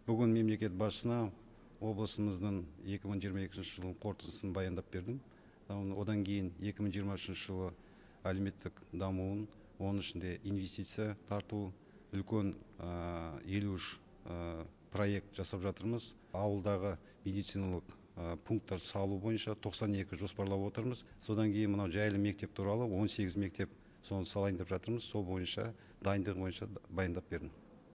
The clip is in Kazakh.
Бүгін мемлекет басшысына облысымыздың 2022 жылдың қорытындысын баяндап бердім. Одан кейін 2023 жылы әлеуметтік дамуын, оның ішінде инвестиция тарту, үлкен 53 проект жасап жатырмыз. Ауылдағы медициналық пункттар салу бойынша 92 жоспарлап отырмыз. Содан кейін мынау жайлы мектеп туралы 18 мектеп соны салайын деп жатырмыз. Сол бойынша дайындығы бойынша баяндап бердім.